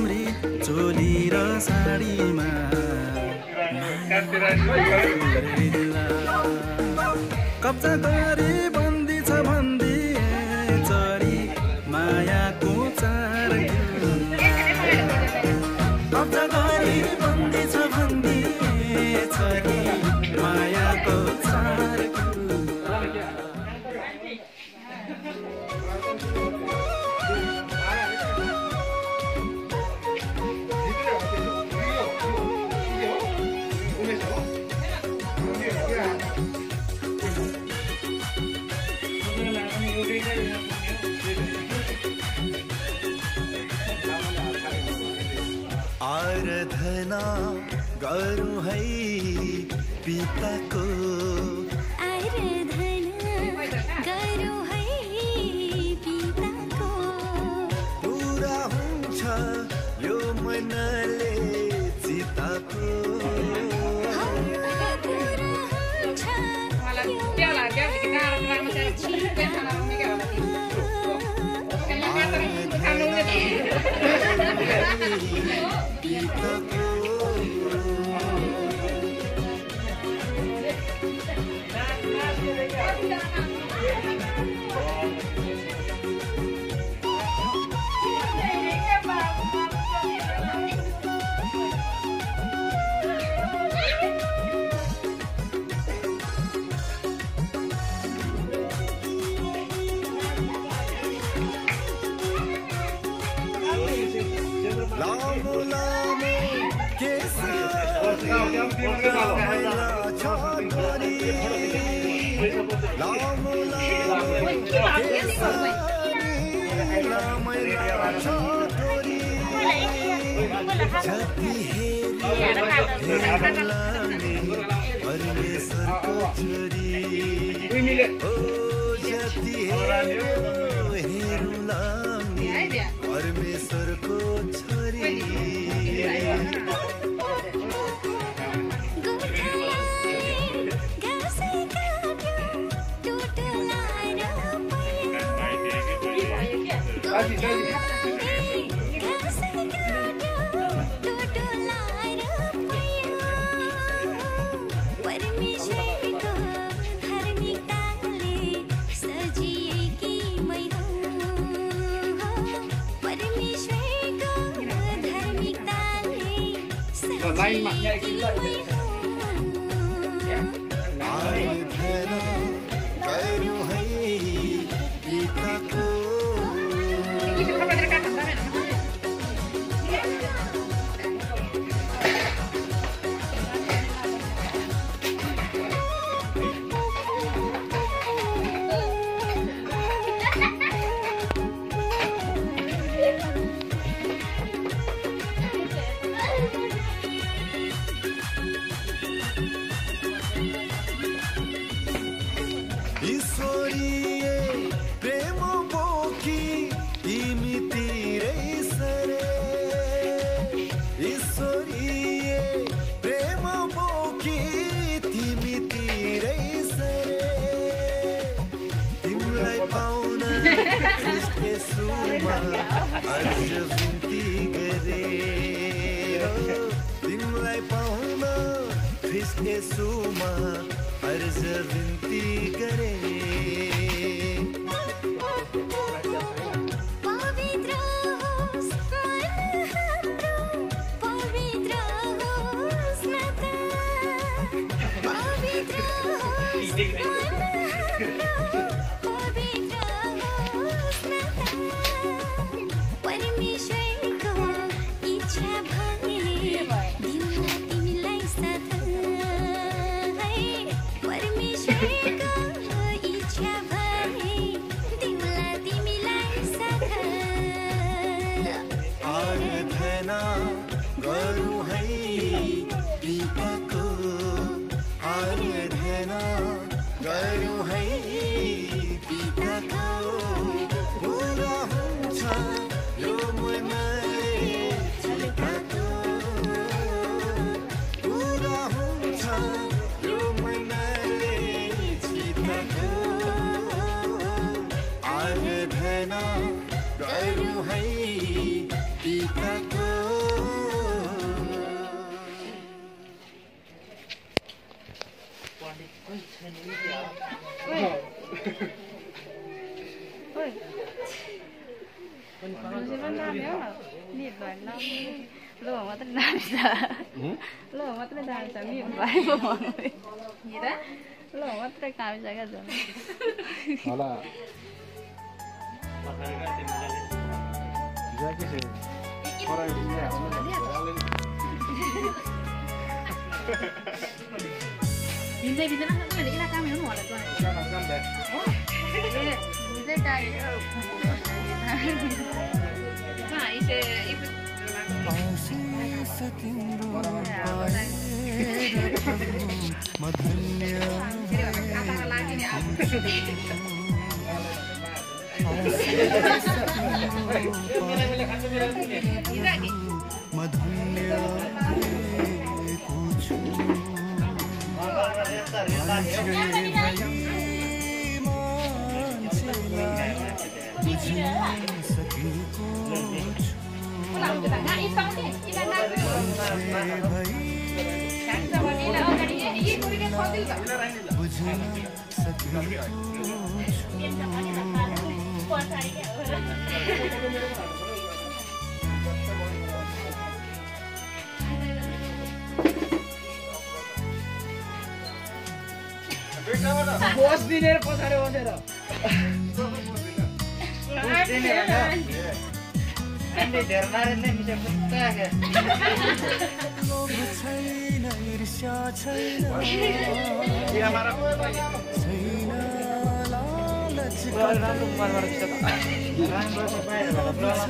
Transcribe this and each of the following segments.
राम्री चोली र साडीमा कब्जा गरी बन्दी छ भन्दी चरी मायाको चार कब्जा गरी बन्दी छ भन्दी चरी मायाको चार आराधना गरौँ है पिताको पुरा हुन्छ यो मनले चिताको लामो लामो केस मैला छोरी लामो लामो केस मैला छोरी जति हेर्लाने परमेश्वरको छोरी ओ जति हेर्लाने परमेश्वरको छोरी lain maknya kita तिमलाई पाउन ख्रिस्टेसुमा अर्ज बिन्ती गरे आराधना गरौँ है पिताको sebenarnya nih doang lo mau tenang bisa lo mau tenang bisa nih baik mau gila lo mau tenang bisa kan Hola. Ya que se ahora ya Bintai bintai nak tu ni lah kami orang ada tu. Oh, bintai dah. Nah, ise ibu. Apa lagi ni? Bos dinner po sa ron dito. Andi dernarin ne bisa putta ke. Dia marah ko ba? Rambo marah kita. Rambo sa bay, wala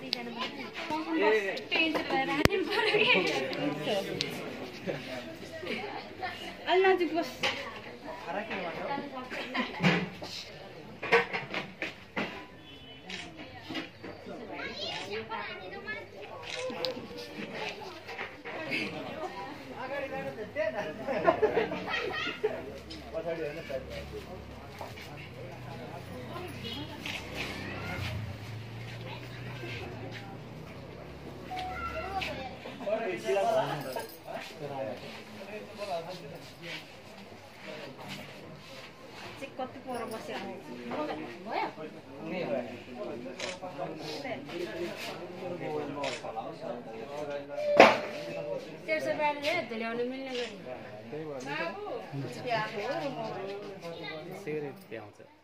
अलना चाहिँ बस कति पर बस्यो तेर्सो बारेर ल्याउनु मिल्ने गरी cigarette प्याउँछ